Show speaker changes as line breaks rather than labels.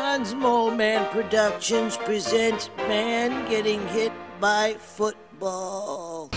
John's Mole Man Productions presents Man Getting Hit by Football.